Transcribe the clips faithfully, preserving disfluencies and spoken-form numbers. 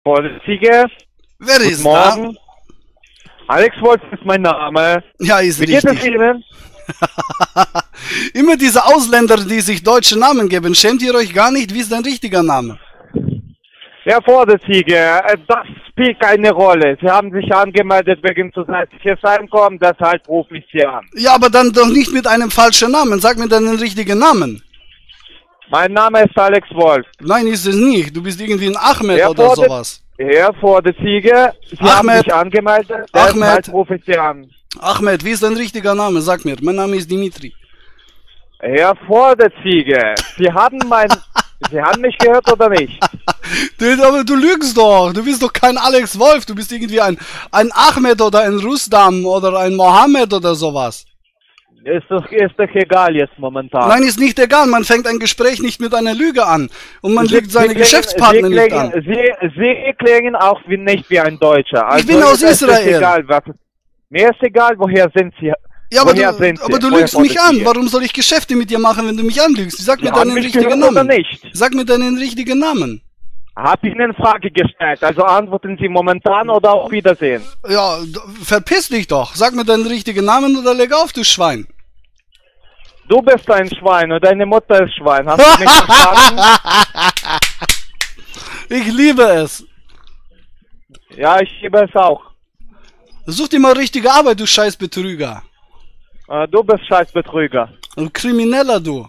Vorsitzige. Wer Guten ist Morgen. Da? Alex Wolf ist mein Name. Ja, ist Wie richtig. geht es Ihnen? Immer diese Ausländer, die sich deutsche Namen geben. Schämt ihr euch gar nicht? Wie ist dein richtiger Name? Herr Vorsitzige, das spielt keine Rolle. Sie haben sich angemeldet wegen zusätzliches Einkommen, deshalb rufe ich Sie an. Ja, aber dann doch nicht mit einem falschen Namen. Sag mir deinen richtigen Namen. Mein Name ist Alex Wolf. Nein, ist es nicht. Du bist irgendwie ein Ahmed Herr oder Vorsitzige, sowas. Herr Vorsitzige, Sie Ahmed. haben sich angemeldet, deshalb Ahmed. rufe ich Sie an. Ahmed, wie ist dein richtiger Name? Sag mir. Mein Name ist Dimitri. Herr Vorsitzige, Sie haben mein... Sie haben mich gehört oder nicht? Du, aber du lügst doch. Du bist doch kein Alex Wolf. Du bist irgendwie ein, ein Ahmed oder ein Rustam oder ein Mohammed oder sowas. Ist doch, ist doch egal jetzt momentan. Nein, ist nicht egal. Man fängt ein Gespräch nicht mit einer Lüge an. Und man Sie, lügt seine Sie klingen, Geschäftspartner Sie nicht klingen, an. Sie, Sie klingen auch wie, nicht wie ein Deutscher. Also Ich bin aus es Israel. Ist egal, was, mir ist egal, woher sind Sie. Ja, aber woher du, sind Sie? aber du Woher lügst mich an. Vorsitzige? Warum soll ich Geschäfte mit dir machen, wenn du mich anlügst? Sag mir Sie haben deinen mich richtigen gehört oder Namen. nicht? Sag mir deinen richtigen Namen. Hab ich Ihnen eine Frage gestellt, also antworten Sie momentan oder auf Wiedersehen. Ja, d- verpiss dich doch. Sag mir deinen richtigen Namen oder leg auf, du Schwein. Du bist ein Schwein und deine Mutter ist Schwein. Hast du mich verstanden? Ich liebe es. Ja, ich liebe es auch. Such dir mal richtige Arbeit, du scheiß Betrüger. Äh, Du bist scheiß Betrüger. Du Krimineller, du.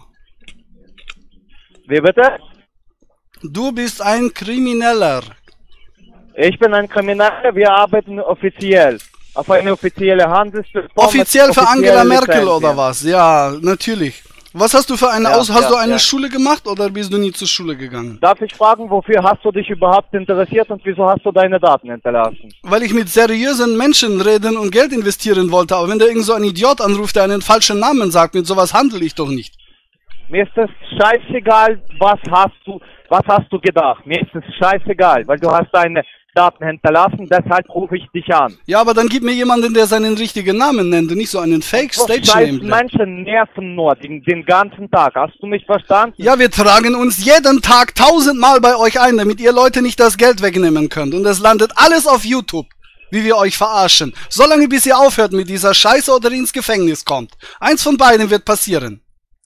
Wie bitte? Du bist ein Krimineller. Ich bin ein Krimineller, wir arbeiten offiziell. Auf eine offizielle Handelsplattform. Offiziell für Angela Merkel Lizenzien. oder was? Ja, natürlich. Was hast du für eine Ja, Aus... Hast ja, du eine ja. Schule gemacht oder bist du nie zur Schule gegangen? Darf ich fragen, wofür hast du dich überhaupt interessiert und wieso hast du deine Daten hinterlassen? Weil ich mit seriösen Menschen reden und Geld investieren wollte. Aber wenn da irgend so ein Idiot anruft, der einen falschen Namen sagt, mit sowas handle ich doch nicht. Mir ist es scheißegal, was hast du, was hast du gedacht. Mir ist es scheißegal, weil du hast deine Daten hinterlassen, deshalb rufe ich dich an. Ja, aber dann gib mir jemanden, der seinen richtigen Namen nennt und nicht so einen So Fake-Stage-Name. scheiß Menschen nerven nur den, den ganzen Tag. Hast du mich verstanden? Ja, wir tragen uns jeden Tag tausendmal bei euch ein, damit ihr Leute nicht das Geld wegnehmen könnt. Und es landet alles auf YouTube, wie wir euch verarschen. Solange bis ihr aufhört mit dieser Scheiße oder ins Gefängnis kommt. Eins von beiden wird passieren.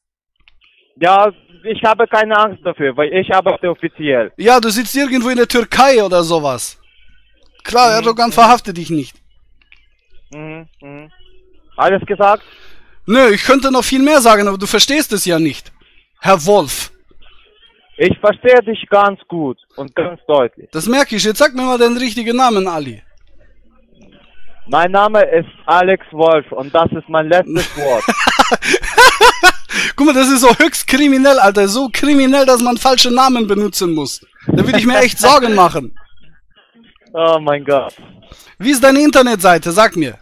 Ja, ich habe keine Angst dafür, weil ich arbeite offiziell. Ja, du sitzt irgendwo in der Türkei oder sowas. Klar, Erdogan verhaftet dich nicht. Mhm, mhm. Alles gesagt? Nö, ich könnte noch viel mehr sagen, aber du verstehst es ja nicht. Herr Wolf. Ich verstehe dich ganz gut und ganz deutlich. Das merke ich. Jetzt sag mir mal den richtigen Namen, Ali. Mein Name ist Alex Wolf und das ist mein letztes Wort. Guck mal, das ist so höchst kriminell, Alter. So kriminell, dass man falsche Namen benutzen muss. Da würde ich mir echt Sorgen machen. Oh mein Gott. Wie ist deine Internetseite? Sag mir.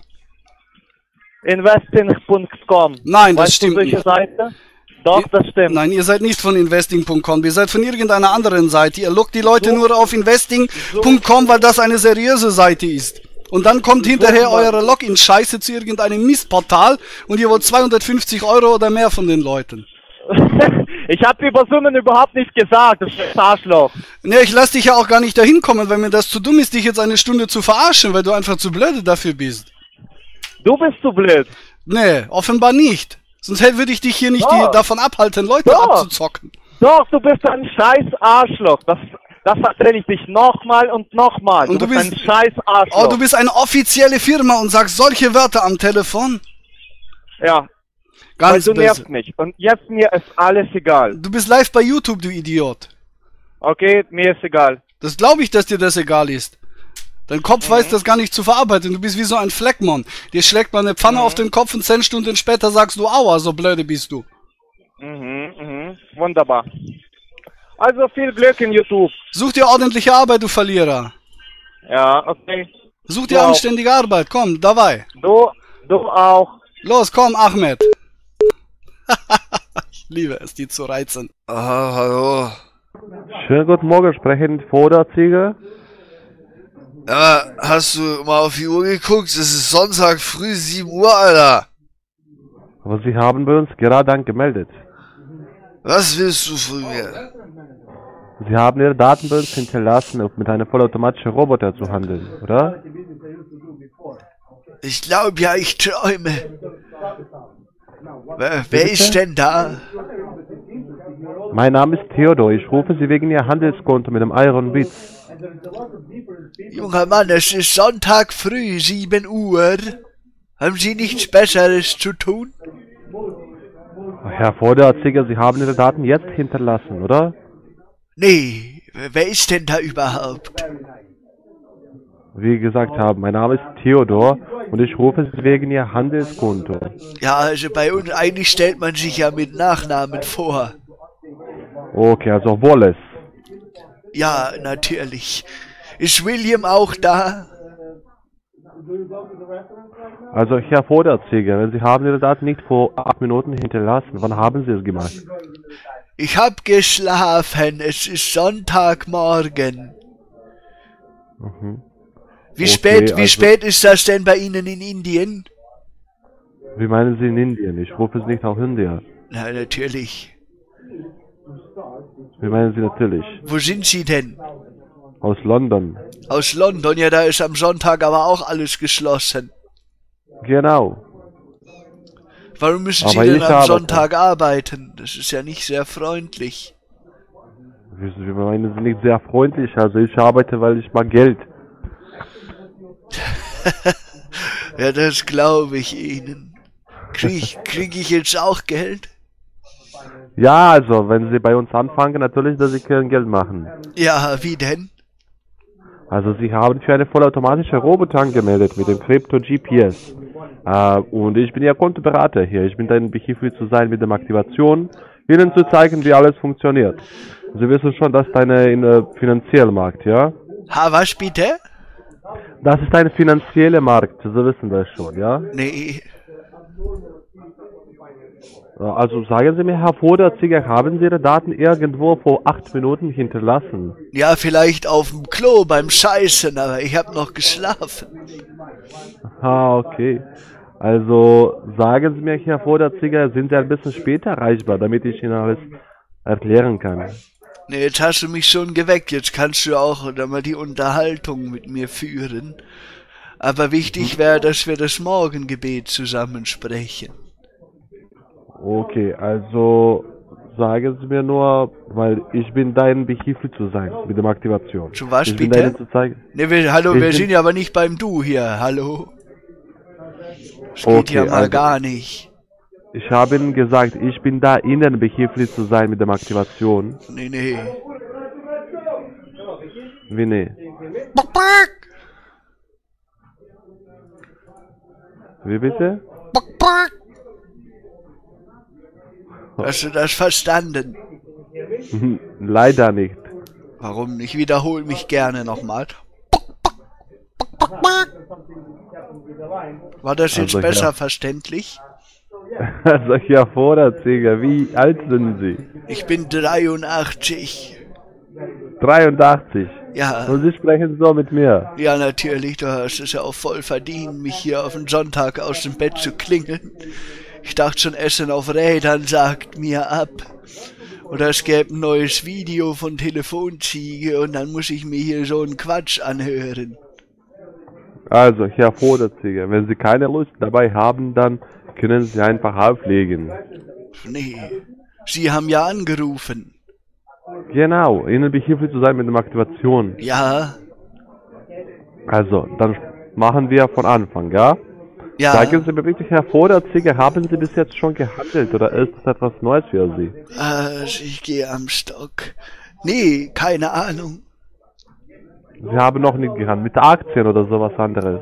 Investing Punkt com. Nein, das weißt stimmt du, welche nicht. Seite? Doch, das stimmt. Nein, ihr seid nicht von Investing Punkt com. Ihr seid von irgendeiner anderen Seite. Ihr lockt die Leute So- nur auf Investing Punkt com, weil das eine seriöse Seite ist. Und dann kommt hinterher Mann. eure Login-Scheiße zu irgendeinem Mistportal und ihr wollt zweihundertfünfzig Euro oder mehr von den Leuten. Ich habe über Summen überhaupt nicht gesagt, das ist Arschloch. Ne, ich lass dich ja auch gar nicht dahin kommen, weil mir das zu dumm ist, dich jetzt eine Stunde zu verarschen, weil du einfach zu blöde dafür bist. Du bist zu blöd. Nee, offenbar nicht. Sonst hätte- würde ich dich hier nicht Doch. die, davon abhalten, Leute Doch. abzuzocken. Doch, du bist ein scheiß Arschloch. Das, das erzähle ich dich nochmal und nochmal. Du, Und du bist, bist- ein scheiß Arschloch. Oh, du bist eine offizielle Firma und sagst solche Wörter am Telefon? Ja, Ganz weil du böse. nervst mich. Und jetzt mir ist alles egal. Du bist live bei YouTube, du Idiot. Okay, mir ist egal. Das glaube ich, dass dir das egal ist. Dein Kopf Mhm. weiß das gar nicht zu verarbeiten. Du bist wie so ein Fleckmann. Dir schlägt man eine Pfanne Mhm. auf den Kopf und zehn Stunden später sagst du, aua, so blöde bist du. Mhm, mhm. Wunderbar. Also viel Glück in YouTube. Such dir ordentliche Arbeit, du Verlierer. Ja, okay. Such dir Du auch. anständige Arbeit. Komm, dabei. Du, du auch. Los, komm, Ahmed. Ich liebe es, die zu reizen. Aha, hallo. Schönen guten Morgen, sprechen Vorderzieher. Ja, hast du mal auf die Uhr geguckt? Es ist Sonntag früh sieben Uhr, Alter. Aber Sie haben bei uns gerade angemeldet. Was willst du von mir? Sie haben Ihre Daten bei uns hinterlassen, um mit einem vollautomatischen Roboter zu handeln, oder? Ich glaube ja, ich träume. Wer, wer ist denn da? Mein Name ist Theodor. Ich rufe Sie wegen Ihr Handelskonto mit dem Iron Bit. Junger Mann, es ist Sonntag früh, sieben Uhr. Haben Sie nichts Besseres zu tun? Herr Vorderzieher, Sie haben Ihre Daten jetzt hinterlassen, oder? Nee, wer ist denn da überhaupt? Wie gesagt habe, mein Name ist Theodor und ich rufe Sie wegen Ihr Handelskonto. Ja, also bei uns, eigentlich stellt man sich ja mit Nachnamen vor. Okay, also Wallace. Ja, natürlich. Ist William auch da? Also Herr Vorderzieher, Sie haben Ihre Daten nicht vor acht Minuten hinterlassen. Wann haben Sie es gemacht? Ich hab geschlafen, es ist Sonntagmorgen. Mhm. Wie, Okay, spät, wie also- spät ist das denn bei Ihnen in Indien? Wie meinen Sie in Indien? Ich rufe Sie nicht auf Indien. Na, natürlich. Wie meinen Sie natürlich? Wo sind Sie denn? Aus London. Aus London, ja, da ist am Sonntag aber auch alles geschlossen. Genau. Warum müssen Aber Sie denn ich am arbeite. Sonntag arbeiten? Das ist ja nicht sehr freundlich. Wie wie meinen Sie nicht sehr freundlich? Also ich arbeite, weil ich mag Geld. Ja, das glaube ich Ihnen. Krieg, krieg ich jetzt auch Geld? Ja, also wenn Sie bei uns anfangen, natürlich, dass Sie können Geld machen. Ja, wie denn? Also Sie haben für eine vollautomatische Roboter angemeldet mit dem Crypto G P S. Äh, und ich bin Ihr Kontoberater hier. Ich bin dein behilflich zu sein mit der Aktivation, Ihnen zu zeigen, wie alles funktioniert. Sie wissen schon, das ist eine in, äh, finanzielle Markt, ja? Ha, was bitte? Das ist ein finanzieller Markt, Sie wissen das schon, ja? Nee. Äh, Also sagen Sie mir, Herr Vorderzieher, haben Sie Ihre Daten irgendwo vor acht Minuten hinterlassen? Ja, vielleicht auf dem Klo beim Scheißen, aber ich hab noch geschlafen. Ah, okay. Also sagen Sie mir, Herr Vorderzieher, sind Sie ein bisschen später erreichbar, damit ich Ihnen alles erklären kann? Nee, jetzt hast du mich schon geweckt. Jetzt kannst du auch oder mal die Unterhaltung mit mir führen. Aber wichtig wäre, dass wir das Morgengebet zusammen sprechen. Okay, also sagen Sie mir nur, weil ich bin dein behilflich zu sein mit der Aktivation. Zu was, ich bin bitte? deine zu zeigen. Ne, wir, hallo, Ich wir bin- sind ja aber nicht beim Du hier. Hallo? Das geht Okay, ja mal also- gar nicht. Ich habe Ihnen gesagt, ich bin da, Ihnen behilflich zu sein mit der Aktivation. Nee, nee. Wie nee? Wie bitte? Hast du das verstanden? Leider nicht. Warum nicht? Wiederhol mich gerne nochmal. War das jetzt Also, besser ja. verständlich? Also, Herr Vorderzieher, wie alt sind Sie? Ich bin dreiundachtzig. dreiundachtzig. Ja, Und Sie sprechen so mit mir. ja natürlich, du hast es ja auch voll verdient, mich hier auf den Sonntag aus dem Bett zu klingeln. Ich dachte schon, Essen auf Rädern sagt mir ab. Oder es gäbe ein neues Video von Telefonziege und dann muss ich mir hier so einen Quatsch anhören. Also, Herr Vorderzieher, wenn Sie keine Lust dabei haben, dann können Sie einfach auflegen. Nee, Sie haben ja angerufen. Genau, Ihnen behilflich zu sein mit der Aktivation. Ja, Also, dann machen wir von Anfang, ja? ja. Sagen Sie mir wirklich, Herr Vorderzieher, haben Sie bis jetzt schon gehandelt oder ist das etwas Neues für Sie? Also ich gehe am Stock. Nee, keine Ahnung. Sie haben noch nicht gehandelt, mit Aktien oder sowas anderes?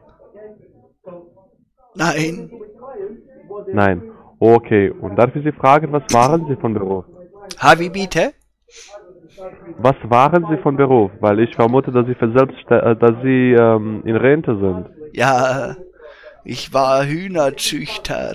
Nein. Nein. Okay, und darf ich Sie fragen, was waren Sie von Beruf? Ha, wie bitte? Was waren Sie von Beruf? Weil ich vermute, dass Sie, für selbststä- äh, dass Sie ähm, in Rente sind. Ja, ich war Hühnerzüchter.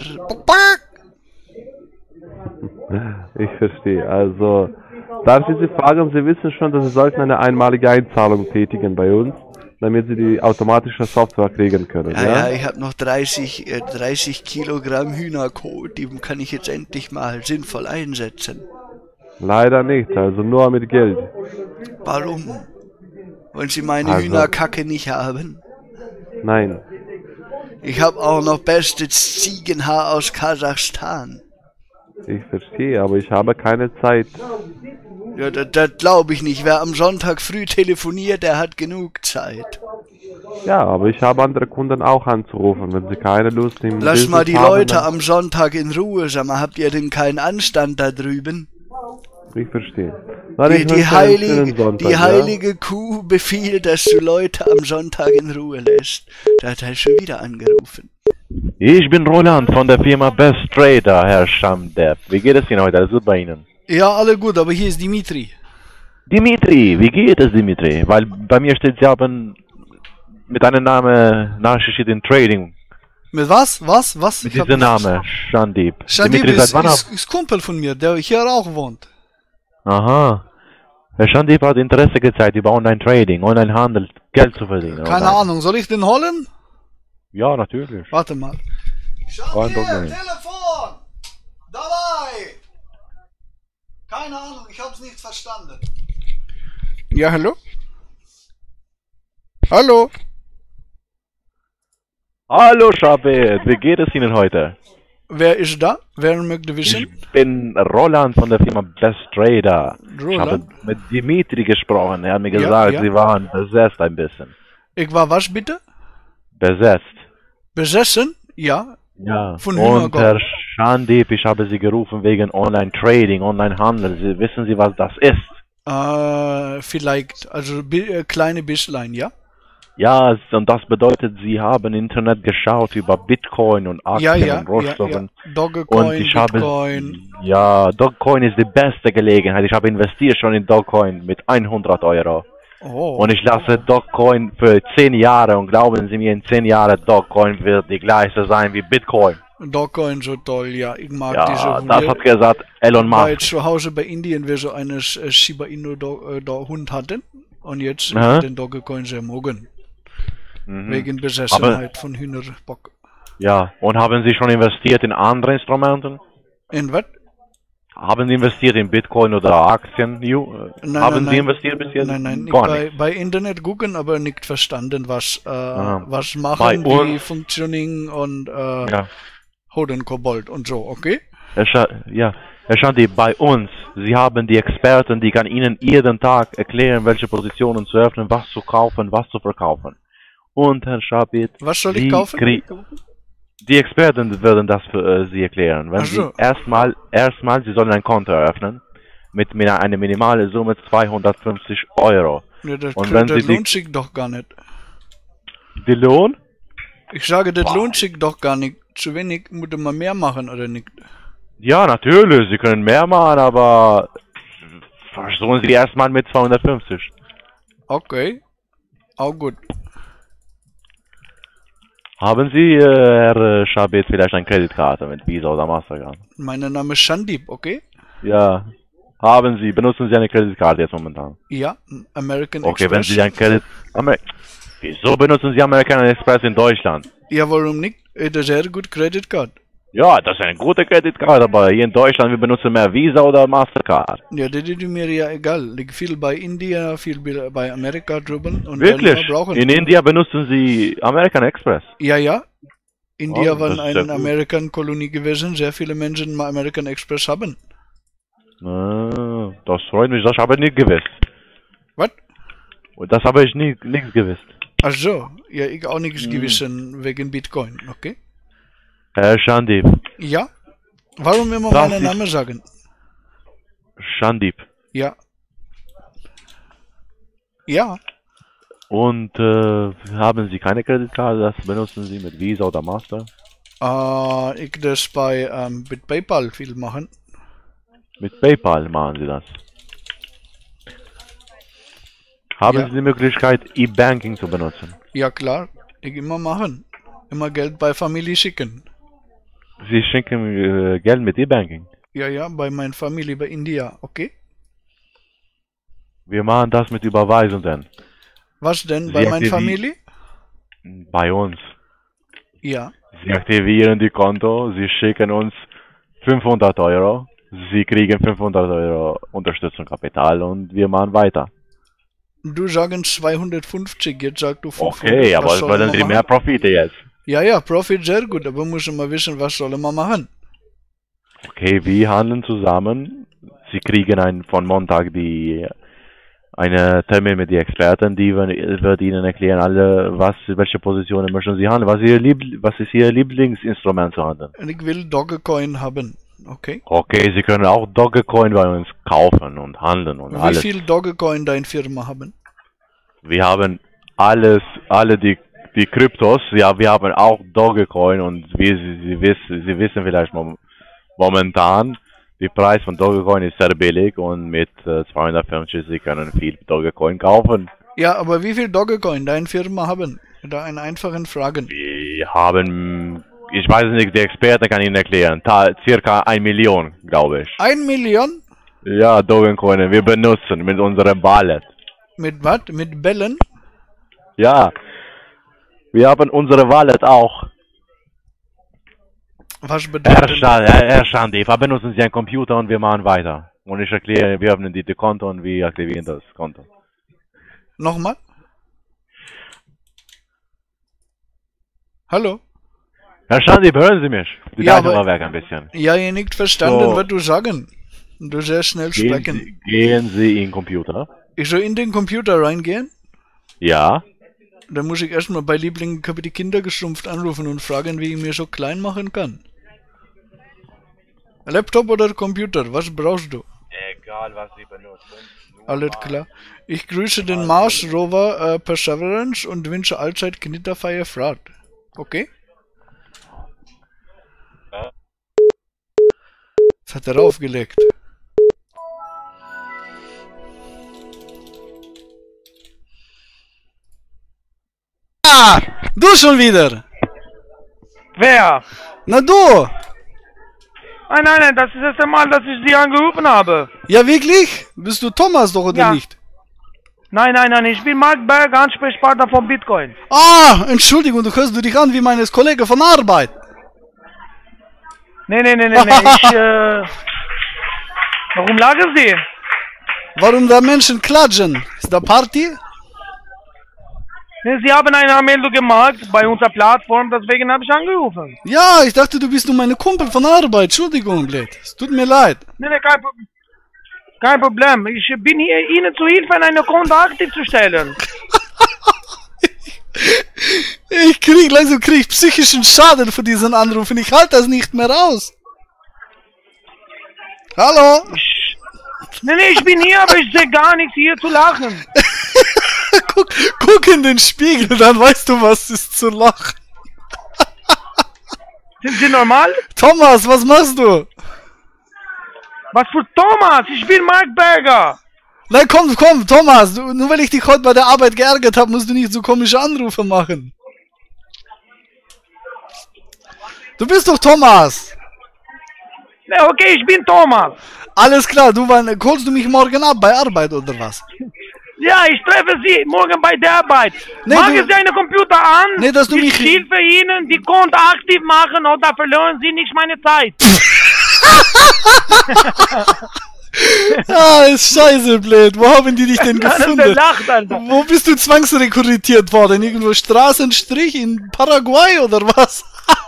Ich verstehe. Also, darf ich Sie fragen, Sie wissen schon, dass Sie sollten eine einmalige Einzahlung tätigen bei uns, damit Sie die automatische Software kriegen können, Ja, ja? ja, ich habe noch dreißig, äh, dreißig Kilogramm Hühnerkot, die kann ich jetzt endlich mal sinnvoll einsetzen. Leider nicht, also nur mit Geld. Warum? Wollen Sie meine Also- Hühnerkacke nicht haben? Nein. Ich habe auch noch bestes Ziegenhaar aus Kasachstan. Ich verstehe, aber ich habe keine Zeit. Ja, das, das glaube ich nicht. Wer am Sonntag früh telefoniert, der hat genug Zeit. Ja, aber ich habe andere Kunden auch anzurufen, wenn sie keine Lust im Lass mal die Business haben, Leute dann- am Sonntag in Ruhe. Sag mal, habt ihr denn keinen Anstand da drüben? Ich verstehe. Dann Die, ich die, wünsche einen heilige, schönen Sonntag, die ja? heilige Kuh befiehlt, dass du Leute am Sonntag in Ruhe lässt. Da hat er schon wieder angerufen. Ich bin Roland von der Firma Best Trader, Herr Schamdev. Wie geht es Ihnen heute? Alles gut bei Ihnen? Ja, alle gut, aber hier ist Dimitri. Dimitri, wie geht es, Dimitri? Weil bei mir steht, Sie haben mit einem Namen Nachricht in Trading. Mit was? Was? Was? Mit Ich hab diesem nicht- Namen, Shandip. Shandip Dimitri, ist, seit wann ist, ist Kumpel von mir, der hier auch wohnt. Aha. Herr Shandip hat Interesse gezeigt über Online-Trading, Online-Handel, Geld zu verdienen. Keine Online. Ahnung, soll ich den holen? Ja, natürlich. Warte mal. Kein Problem. Telefon! Dabei! Keine Ahnung, ich hab's nicht verstanden. Ja, hallo? Hallo? Hallo Shabet, wie geht es Ihnen heute? Wer ist da? Wer möchte wissen? Ich bin Roland von der Firma Best Trader. Ich habe Roland? mit Dimitri gesprochen. Er hat mir Ja, gesagt, ja. Sie waren besetzt ein bisschen. Ich war was bitte? Besetzt. Besessen? Ja. Ja. Von Und Hühnergott. Herr Shandip, ich habe Sie gerufen wegen Online-Trading, Online-Handel. Sie, wissen Sie, was das ist? Äh, vielleicht, also bi äh, kleine Bisslein, ja? Ja, es- und das bedeutet, Sie haben Internet geschaut über Bitcoin und Aktien Ja, ja, und ja, ja. Rohstoffen. Dogecoin, Und ich Bitcoin. habe, ja, Dogecoin ist die beste Gelegenheit. Ich habe investiert schon in Dogecoin mit hundert Euro. Oh. Und ich lasse Dogecoin für zehn Jahre und glauben Sie mir, in zehn Jahren Dogecoin wird die gleiche sein wie Bitcoin. Dogecoin so toll, ja. Ich mag Ja, diese das Hunde. hat gesagt Elon Weil Musk. zu Hause bei Indien wir so einen äh, Shiba Inu Do äh, Do Hund hatten. Und jetzt Aha. den Dogecoin sehr mögen. Mhm. Wegen Besessenheit von Hühnerbock. Ja, und haben Sie schon investiert in andere Instrumenten? In was? Haben Sie investiert in Bitcoin oder Aktien? Ju? Äh, Nein, haben nein, Sie nein. investiert bis jetzt? Nein, nein, ich Gar bei, nicht. bei Internet gucken, aber nicht verstanden, was, äh, Aha. was Bei machen, wie uns- funktionieren und äh, Ja. Hodenkobold und so, okay? Herr Scha ja, Herr Shanti, bei uns, Sie haben die Experten, die kann Ihnen jeden Tag erklären, welche Positionen zu öffnen, was zu kaufen, was zu verkaufen. Und Herr Schabit, Was soll ich Sie kaufen? krie- die Experten werden das für äh, Sie erklären. Wenn Ach so. Sie erstmal, erstmal, Sie sollen ein Konto eröffnen mit mi- einer minimalen Summe zweihundertfünfzig Euro. Ja, das, Und wenn das Sie die- lohnt sich doch gar nicht. Die Lohn? Ich sage, das lohnt sich doch gar nicht. Zu wenig muss man mehr machen, oder nicht? Ja, natürlich, Sie können mehr machen, aber versuchen Sie erstmal mit zweihundertfünfzig. Okay. Auch gut. Haben Sie, äh, Herr Schabit, vielleicht eine Kreditkarte mit Visa oder Mastercard? Mein Name ist Shandip, okay? Ja. Haben Sie, benutzen Sie eine Kreditkarte jetzt momentan? Ja, American Okay, wenn Express. Sie ein Kredit... Amer Wieso benutzen Sie American Express in Deutschland? Ja, warum nicht? Ist eine sehr gut Credit Card. Ja, das ist eine gute Kreditkarte, aber hier in Deutschland, wir benutzen mehr Visa oder Mastercard. Ja, das ist mir ja egal. Liegt viel bei India, viel bei bei Amerika drüben. Und Wirklich? dann brauchen In India benutzen Sie American Express? Ja, ja. India Oh, war das ist sehr eine gut. American-Kolonie gewesen. Sehr viele Menschen mal American Express haben. Ah, das freut mich, das habe ich nicht gewusst. Was? Und das habe ich nie, nicht gewusst. Ach so. Ja, ich auch nichts Hm. gewissen wegen Bitcoin, okay? Herr Shandip, Ja. Warum immer Das meinen ist- Namen sagen? Shandip. Ja. Ja. Und äh, haben Sie keine Kreditkarte, das benutzen Sie mit Visa oder Master? Äh, ich das bei ähm, mit PayPal viel machen. Mit PayPal machen Sie das. Haben Ja. Sie die Möglichkeit, E-Banking zu benutzen? Ja klar. Ich immer machen. Immer Geld bei Familie schicken. Sie schenken äh, Geld mit E-Banking. Ja, ja, bei meiner Familie bei India, okay? Wir machen das mit Überweisungen. Was denn Sie bei meiner aktivi- Familie? Bei uns. Ja. Sie aktivieren die Konto, Sie schicken uns fünfhundert Euro Sie kriegen fünfhundert Euro Unterstützung Kapital und wir machen weiter. Du sagen zweihundertfünfzig, jetzt sagst du fünfhundert. Okay, Was aber soll wollen man Sie machen? mehr Profite jetzt? Ja, ja, Profit sehr gut, aber muss mal wissen, was soll man machen? Okay, wir handeln zusammen. Sie kriegen ein, von Montag die eine Termin mit den Experten, die wird, wird Ihnen erklären, alle, was, welche Positionen möchten Sie handeln, was, ihr Lieb, was ist Ihr Lieblingsinstrument zu handeln. Und ich will Dogecoin haben, okay? Okay, Sie können auch Dogecoin bei uns kaufen und handeln und Wie alles. viel Dogecoin deine Firma haben? Wir haben alles, alle die, die Kryptos, ja, wir haben auch Dogecoin und wie Sie, Sie, wissen, Sie wissen vielleicht mom momentan, der Preis von Dogecoin ist sehr billig und mit äh, zweihundertfünfzig Sie können viel Dogecoin kaufen. Ja, aber wie viel Dogecoin deine Firma haben? Da einen einfachen Fragen. Wir haben, ich weiß nicht, der Experte kann Ihnen erklären, ta circa ein Million, glaube ich. Ein Million? Ja, Dogecoin, wir benutzen mit unserem Wallet. Mit was? Mit Bällen? Ja, wir haben unsere Wallet auch. Was Herr, bedeutet Sta Herr Standi, benutzen Sie einen Computer und wir machen weiter. Und ich erkläre, wir öffnen die, die Konto und wir aktivieren das Konto. Nochmal? Hallo? Herr Standi, hören Sie mich? Die Ja, Leitung aber- war weg ein bisschen. Ja, ihr nicht verstanden, So. was du sagen. Du sehr schnell Gehen sprechen. Sie, gehen Sie in den Computer. Ich soll in den Computer reingehen? Ja. Dann muss ich erstmal bei Liebling habe die Kinder geschrumpft anrufen und fragen, wie ich mir so klein machen kann. Laptop oder Computer, was brauchst du? Egal, was Sie benutzen. Alles klar. Ich grüße den Mars Rover äh, Perseverance und wünsche allzeit knitterfreie Fahrt. Okay? Das hat er aufgelegt. Ah, du schon wieder. Wer? Na du. Nein, nein, nein, das ist das erste Mal, dass ich Sie angerufen habe. Ja, wirklich? Bist du Thomas doch oder Ja. nicht? Nein, nein, nein, ich bin Mark Berg, Ansprechpartner von Bitcoin. Ah, Entschuldigung, du hörst du dich an wie meines Kollege von Arbeit. Nee, nee, nee, nee, nee, ich, äh... Warum lachen Sie? Warum da Menschen klatschen? Ist da Party? Nee, Sie haben eine Anmeldung gemacht bei unserer Plattform, deswegen habe ich angerufen. Ja, ich dachte, du bist nur meine Kumpel von Arbeit. Entschuldigung, blöd. Es tut mir leid. Nee, nee, kein, Pro kein Problem. Ich bin hier Ihnen zu Hilfe, eine Konto aktiv zu stellen. Ich krieg langsam krieg ich psychischen Schaden von diesen Anrufen. Ich halte das nicht mehr aus. Hallo? Nee, nee, ich bin hier, aber ich sehe gar nichts hier zu lachen. guck, guck in den Spiegel, dann weißt du, was ist zu lachen. Sind Sie normal? Thomas, was machst du? Was für Thomas? Ich bin Mark Berger. Nein, komm, komm, Thomas. Du, nur weil ich dich heute bei der Arbeit geärgert habe, musst du nicht so komische Anrufe machen. Du bist doch Thomas. Nee, okay, ich bin Thomas. Alles klar, du wann, holst du mich morgen ab bei Arbeit oder was? Ja, ich treffe Sie morgen bei der Arbeit. Nee, Machen du- Sie einen Computer an. Nee, dass du ich mich- helfe Ihnen, die Konto aktiv machen oder verlieren Sie nicht meine Zeit. Ah, ist scheiße blöd. Wo haben die dich denn Der gefunden? lacht, Alter. Wo bist du zwangsrekrutiert worden? Irgendwo Straßenstrich in Paraguay oder was?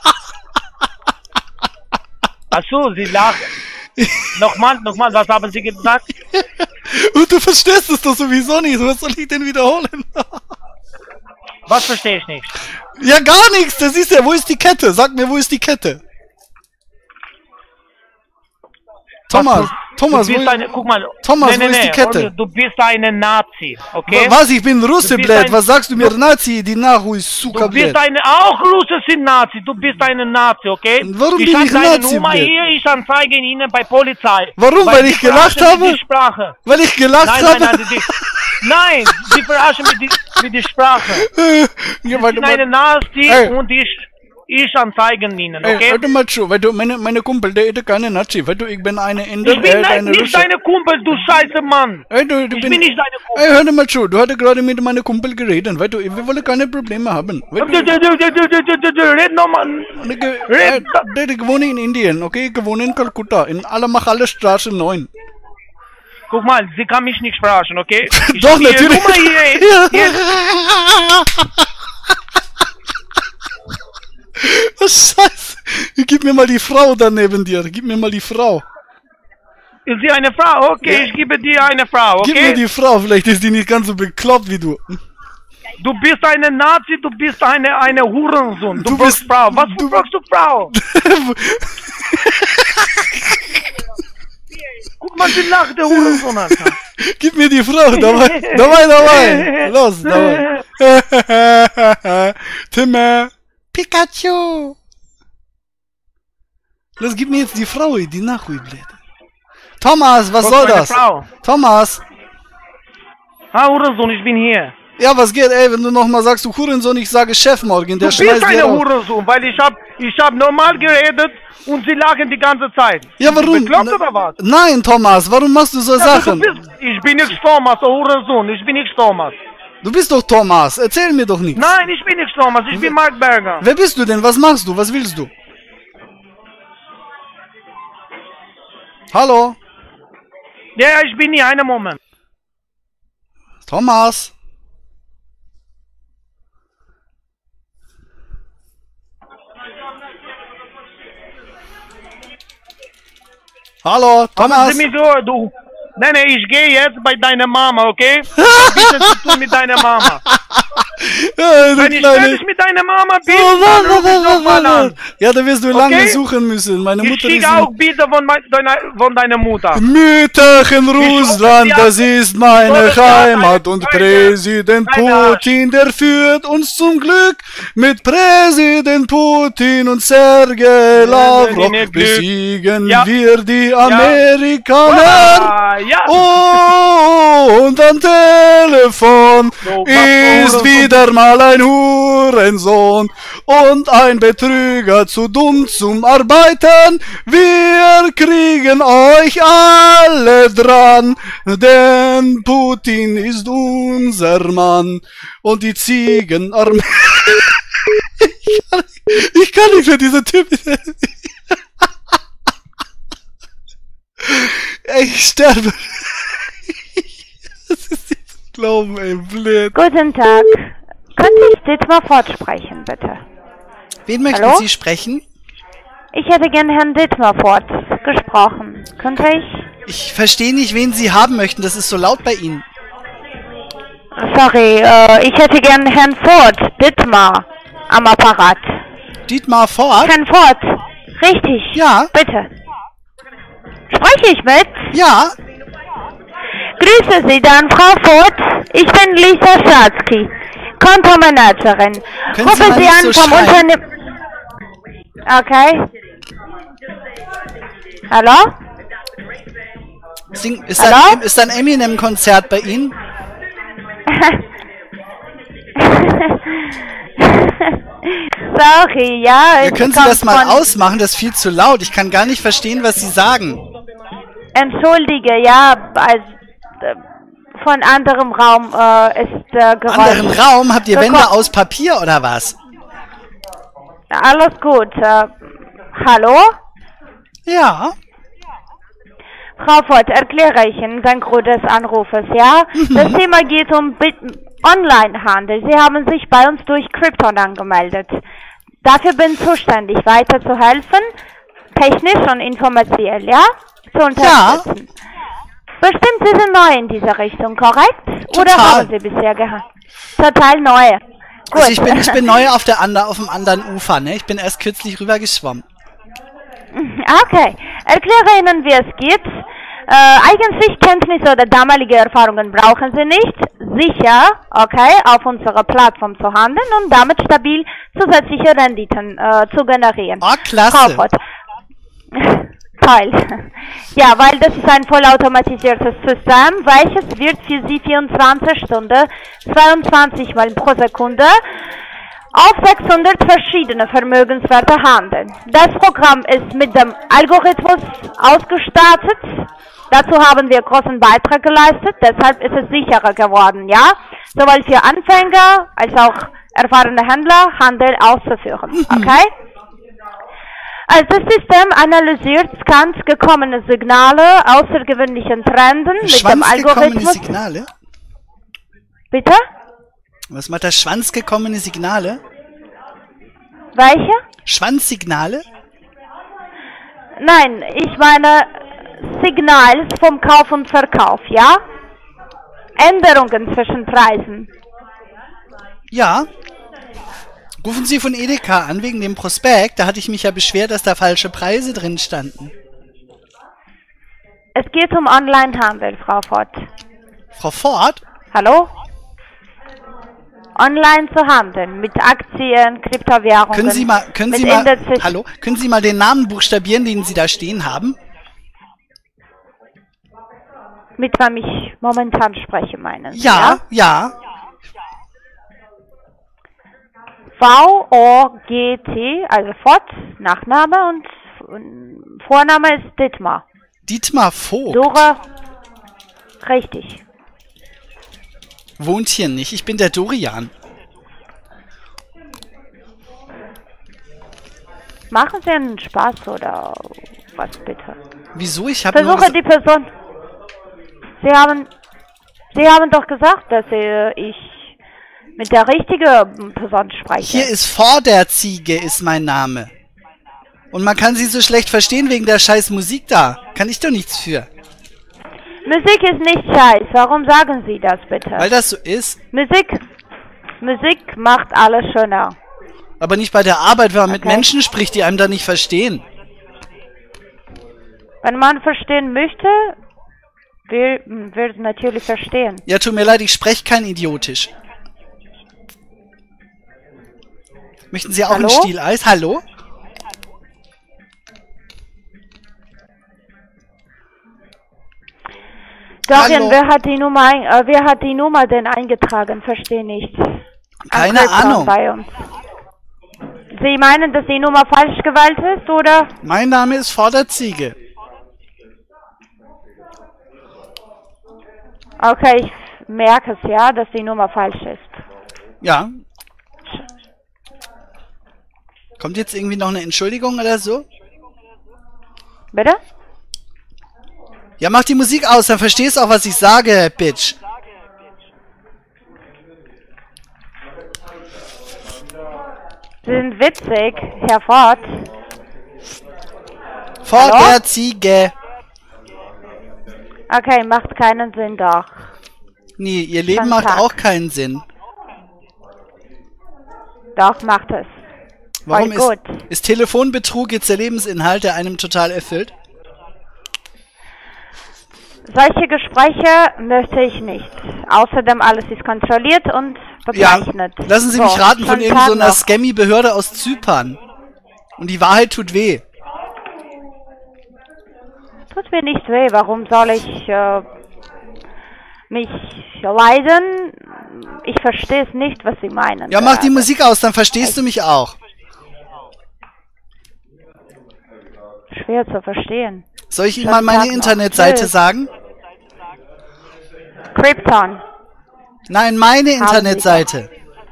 Ach so, Sie lachen. Nochmal, nochmal, was haben Sie gesagt? Und du verstehst es doch sowieso nicht. Was soll ich denn wiederholen? Was verstehe ich nicht? Ja, gar nichts. Das ist ja, wo ist die Kette? Sag mir, wo ist die Kette? Thomas, Thomas, du wo bist eine, guck mal. Thomas, wo ist die Kette? Olli, du bist eine Nazi, okay? Was? Ich bin Russe, Du bist blöd. ein- Was sagst du mir, Nazi? Die Nahui, Suka, Du bist blöd. eine, auch Russen sind Nazi, du bist eine Nazi, okay? Warum ich bin hab ich deine Nazi, Nummer blöd? hier, ich anzeige Ihnen bei Polizei. Warum? Weil ich Sie gelacht verarschen mit habe? die Sprache. Weil ich gelacht Nein, habe? nein, nein, die, nein, Sie verarschen mit die, mit die Sprache. Ja, Ich warte bin mal. eine Nazi Ey. und ich, ich anzeigen Ihnen, Ey, okay? hör mal zu, weil du, meine, meine Kumpel, der ist keine Nazi, weil du, ich bin eine Inder, Ich bin er ist nein, eine nicht Russe. deine Kumpel, du scheiße Mann. Ey, du, du Ich bin, bin nicht deine Kumpel. Ey, hör mal zu, du hattest gerade mit meinem Kumpel geredet, weil du, wir wollen keine Probleme haben. Weil Du, du, du, du, du, du, du, du, red nochmal. du, ge- äh, der, ich wohne in Indien, okay, ich wohne in Kalkutta, in Alamachala Straße neun. Guck mal, sie kann mich nicht verarschen, okay? Ich Doch, hab ihre natürlich. Nummer hier, hier. Was Scheiße, gib mir mal die Frau da neben dir, gib mir mal die Frau. Ist sie eine Frau? Okay, Ja. ich gebe dir eine Frau, Gib mir okay? die Frau, vielleicht ist die nicht ganz so bekloppt wie du. Du bist eine Nazi, du bist eine, eine Hurensohn. Du, Du brauchst bist- Frau. Was du- brauchst du Frau? Guck mal, sie lacht, der Hurensohn, Alter. Gib mir die Frau, dabei, dabei, dabei. Los, dabei. Timmer. Pikachu. Los, gib mir jetzt die Frau, die Nachhui, blöd. Thomas, was Was soll für eine das? Frau? Thomas. Ah, Hurensohn, ich bin hier. Ja, was geht, ey, wenn du nochmal sagst, du Hurensohn, ich sage Chef morgen, der Du bist schmeißt eine dir raus. Hurensohn, weil ich hab, ich hab normal geredet und sie lachen die ganze Zeit. Ja, warum? Bekloppt oder was? Nein, Thomas, warum machst du so Ja, Sachen? du bist, ich bin nicht Thomas, der Hurensohn, ich bin nicht Thomas. Du bist doch Thomas, erzähl mir doch nichts. Nein, ich bin nicht Thomas, ich bin Mark Berger. Wer bist du denn? Was machst du? Was willst du? Hallo? Ja, ja, ich bin hier, einen Moment. Thomas? Hallo, Haben Thomas? Sie mich so, du. Nein, nein, ich gehe jetzt bei deiner Mama, okay? Ich hab ein bisschen zu tun mit deiner Mama. Ja, du Wenn ich kleine- fertig mit deiner Mama bin, Oh, dann wa- ruf ich wa- wa- noch mal wa- an. Ja, da wirst du lange Okay? suchen müssen. Meine Ich Mutter schicke ist auch Bilder von, mein, deiner, von deiner Mutter. Mütter in Russland, sie das ist meine hoffe, sie hat Heimat eine und Freundin. Präsident Keine Arsch. Putin, der führt uns zum Glück mit Präsident Putin und Sergei Lavrov Glück. besiegen Ja. wir die Amerikaner. Ah, ja. Oh, und am Telefon So, ist was- wieder mal ein Hurensohn und ein Betrüger zu dumm zum Arbeiten. Wir kriegen euch alle dran, denn Putin ist unser Mann und die Ziegenarmee. ich, kann, ich kann nicht mehr, dieser Typ. Ey, ich sterbe. Das ist nicht zu glauben, ey, blöd. Guten Tag. Könnte ich Dietmar fortsprechen, bitte? Wen möchten Hallo? Sie sprechen? Ich hätte gern Herrn Dietmar Fort gesprochen. Könnte ich? Ich verstehe nicht, wen Sie haben möchten. Das ist so laut bei Ihnen. Sorry, äh, ich hätte gern Herrn Fort, Dietmar, am Apparat. Dietmar Fort? Herrn Fort, richtig. Ja. Bitte. Spreche ich mit? Ja. Grüße Sie dann, Frau Fort. Ich bin Lisa Schatzky, Kontomanagerin. Können Rufe Sie mal Sie nicht an so vom schreien? Unternehmen. Okay. Hallo? Sing, ist, Hallo? ein, ist ein Eminem-Konzert bei Ihnen? Sorry, ja. Ja, es können Sie kommt das mal von- ausmachen? Das ist viel zu laut. Ich kann gar nicht verstehen, was Sie sagen. Entschuldige, ja, also, äh, von anderem Raum äh, ist äh, Geräusch. Anderen Raum? Habt ihr So, Wände komm. aus Papier oder was? Alles gut. Äh, hallo? Ja. Frau Fort, erkläre ich Ihnen den Grund des Anrufes, ja? Mhm. Das Thema geht um Bit- Onlinehandel. Sie haben sich bei uns durch Krypton angemeldet. Dafür bin ich zuständig, weiter zu helfen, technisch und informatiell, ja? Zu unterstützen. Bestimmt, Sie sind neu in dieser Richtung, korrekt? Oder Total. haben Sie bisher gehabt? Total neu. Gut. Also ich bin, ich bin neu auf, der ander, auf dem anderen Ufer, ne? Ich bin erst kürzlich rüber geschwommen. Okay, erkläre Ihnen, wie es geht. Äh, eigentlich Kenntnisse oder damalige Erfahrungen brauchen Sie nicht. Sicher, okay, auf unserer Plattform zu handeln und damit stabil zusätzliche Renditen äh, zu generieren. Oh, klasse. Frau Fott. Toll. Ja, weil das ist ein vollautomatisiertes System, welches wird für Sie vierundzwanzig Stunden, zweiundzwanzig Mal pro Sekunde auf sechshundert verschiedene Vermögenswerte handeln. Das Programm ist mit dem Algorithmus ausgestattet. Dazu haben wir großen Beitrag geleistet, deshalb ist es sicherer geworden, ja? Sowohl für Anfänger als auch erfahrene Händler Handel auszuführen, okay? Also das System analysiert, scannt gekommene Signale, außergewöhnlichen Trenden mit dem Algorithmus. Signale? Bitte? Was macht das? Schwanzgekommene Signale? Welche? Schwanzsignale? Nein, ich meine Signals vom Kauf und Verkauf, ja? Änderungen zwischen Preisen. Ja. Rufen Sie von Edeka an wegen dem Prospekt. Da hatte ich mich ja beschwert, dass da falsche Preise drin standen. Es geht um Onlinehandel, Frau Ford. Frau Ford? Hallo? Online zu handeln, mit Aktien, Kryptowährungen. Können Sie mal, können Sie mal, hallo? Können Sie mal den Namen buchstabieren, den Sie da stehen haben? Mit wem ich momentan spreche, meinen Sie, Ja, ja. V O G T, also Ford, Nachname und Vorname ist Dietmar. Dietmar Vogt? Dora, richtig. Wohnt hier nicht, ich bin der Dorian. Machen Sie einen Spaß oder was bitte? Wieso? Ich habe Versuche die Person. Sie haben, Sie haben doch gesagt, dass äh, ich mit der richtigen Person spreche. Hier ist Vorderziege, ist mein Name. Und man kann sie so schlecht verstehen wegen der scheiß Musik da. Kann ich doch nichts für. Musik ist nicht scheiß. Warum sagen Sie das bitte? Weil das so ist. Musik, Musik macht alles schöner. Aber nicht bei der Arbeit, wenn man Okay. mit Menschen spricht, die einem da nicht verstehen. Wenn man verstehen möchte, will, wird natürlich verstehen. Ja, tut mir leid, ich spreche kein Idiotisch. Möchten Sie auch Hallo? ein Stieleis? Hallo? Dorian, Hallo? wer hat die Nummer, ein, äh, wer hat die Nummer denn eingetragen? Verstehe nicht. Keine Am Krypton Ahnung. Bei uns. Sie meinen, dass die Nummer falsch gewählt ist, oder? Mein Name ist Vorderziege. Okay, ich merke es ja, dass die Nummer falsch ist. Ja. Kommt jetzt irgendwie noch eine Entschuldigung oder so? Bitte? Ja, mach die Musik aus, dann verstehst du auch, was ich sage, Bitch. Sie sind witzig, Herr Ford. Vorderziege. Okay, macht keinen Sinn doch. Nee, ihr Leben Schönen macht Tag. auch keinen Sinn. Doch, macht es. Warum Voll ist, gut. ist Telefonbetrug jetzt der Lebensinhalt, der einem total erfüllt? Solche Gespräche möchte ich nicht. Außerdem alles ist kontrolliert und Ja, bezeichnet. lassen Sie So, mich raten, von schönen irgendeiner Tag so noch. Scammy-Behörde aus Zypern. Und die Wahrheit tut weh. Tut mir nicht weh, warum soll ich äh, mich leiden? Ich verstehe es nicht, was Sie meinen. Ja, mach die gerade. Musik aus, dann verstehst du mich auch. Schwer zu verstehen. Soll ich Ihnen Schönen mal meine Tag noch. Internetseite Tschüss. sagen? Krypton. Nein, meine Sie Internetseite.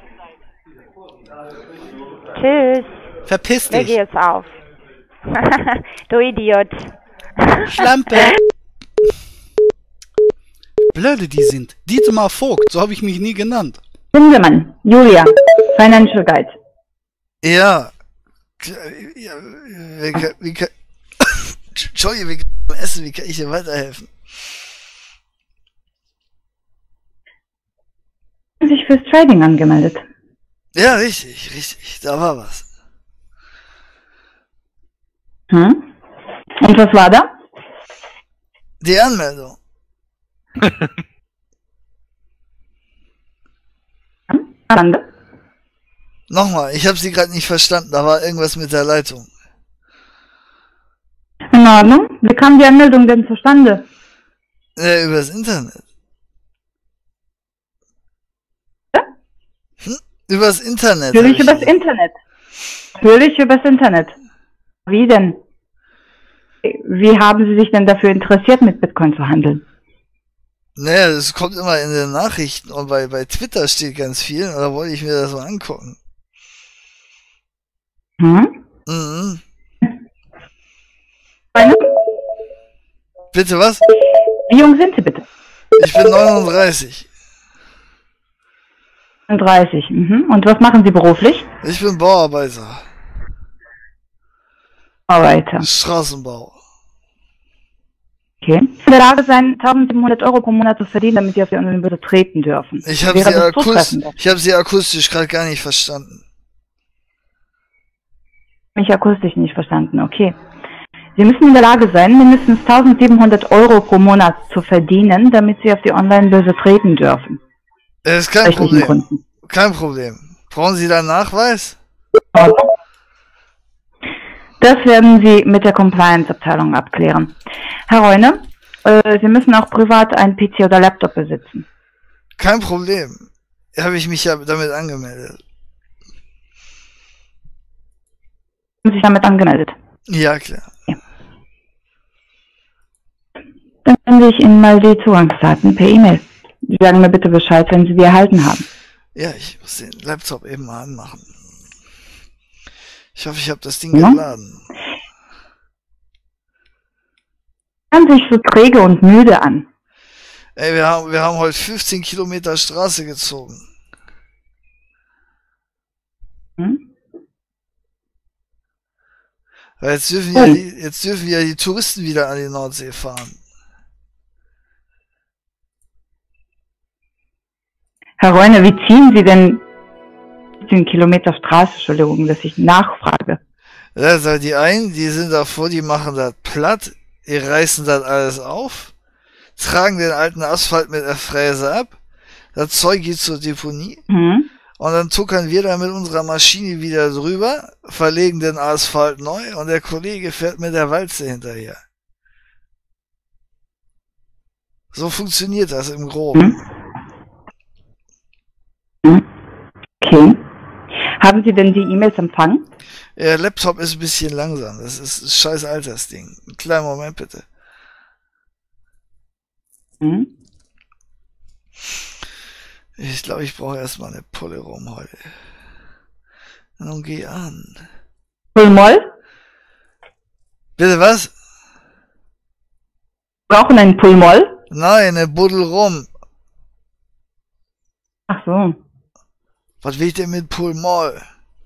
Tschüss. Verpiss Leg dich. jetzt auf. Du Idiot. Schlampe. Blöde die sind. Dietmar Vogt, so habe ich mich nie genannt. Zinselmann, Julia, Financial Guide. Ja. ja wie kann, wie kann, Entschuldigung, wie kann ich essen? Wie kann ich dir weiterhelfen? Haben sich fürs Trading angemeldet. Ja, richtig, richtig. Da war was. Hm? Und was war da? Die Anmeldung. Hm? Nochmal, ich habe Sie gerade nicht verstanden. Da war irgendwas mit der Leitung. In Ordnung. Wie kam die Anmeldung denn zustande? Äh, übers Internet. Ja? Hm? Übers Internet. Natürlich hab ich übers Internet. Natürlich übers Internet. Wie denn? Wie haben Sie sich denn dafür interessiert, mit Bitcoin zu handeln? Naja, das kommt immer in den Nachrichten und bei, bei Twitter steht ganz viel und da wollte ich mir das mal angucken. Hm? Mhm. Meine? Bitte was? Wie jung sind Sie bitte? Ich bin neununddreißig. dreißig. Mhm. Und was machen Sie beruflich? Ich bin Bauarbeiter. Arbeiter. Straßenbau. Okay. In der Lage sein, eintausendsiebenhundert Euro pro Monat zu verdienen, damit Sie auf die Online-Börse treten dürfen. Ich habe Wäre sie, das akust zutreffend? ich hab sie akustisch gerade gar nicht verstanden. Mich akustisch nicht verstanden, okay. Sie müssen in der Lage sein, mindestens eintausendsiebenhundert Euro pro Monat zu verdienen, damit Sie auf die Online-Börse treten dürfen. Das ist kein Rechtlichen Problem. Gründen. Kein Problem. Brauchen Sie da einen Nachweis? Das werden Sie mit der Compliance-Abteilung abklären. Herr Reune, äh, Sie müssen auch privat einen P C oder Laptop besitzen. Kein Problem. Habe ich mich ja damit angemeldet. Haben Sie sich damit angemeldet? Ja, klar. Dann sende ich Ihnen mal die Zugangsdaten per E-Mail. Sie sagen mir bitte Bescheid, wenn Sie die erhalten haben. Ja, ich muss den Laptop eben mal anmachen. Ich hoffe, ich habe das Ding Ja. geladen. Hören sich so träge und müde an. Ey, wir haben, wir haben heute fünfzehn Kilometer Straße gezogen. Hm? Weil jetzt dürfen ja die, jetzt dürfen ja die Touristen wieder an die Nordsee fahren. Herr Reune, wie ziehen Sie denn fünfzehn Kilometer Straße, Entschuldigung, dass ich nachfrage? Also die einen, die sind davor, die machen das platt, die reißen das alles auf, tragen den alten Asphalt mit der Fräse ab, das Zeug geht zur Deponie, Hm? und dann tuckern wir da mit unserer Maschine wieder drüber, verlegen den Asphalt neu und der Kollege fährt mit der Walze hinterher. So funktioniert das im Groben. Hm? Hm? Okay. Haben Sie denn die E-Mails empfangen? Der Laptop ist ein bisschen langsam. Das ist ein scheiß Altersding. Einen kleinen Moment bitte. Hm? Ich glaube, ich brauche erstmal eine Pulle rum heute. Nun geh an. Pullmoll? Bitte was? Brauchen einen Pullmoll? Nein, eine Buddel rum. Ach so. Was will ich denn mit Pullmoll?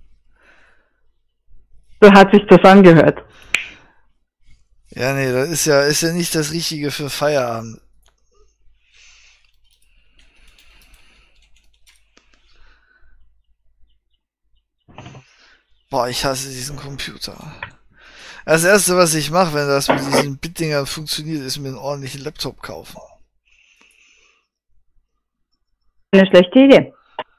So hat sich das angehört. Ja, nee, das ist ja, ist ja nicht das Richtige für Feierabend. Boah, ich hasse diesen Computer. Das erste, was ich mache, wenn das mit diesen Bitdingern funktioniert, ist mir einen ordentlichen Laptop kaufen. Eine schlechte Idee.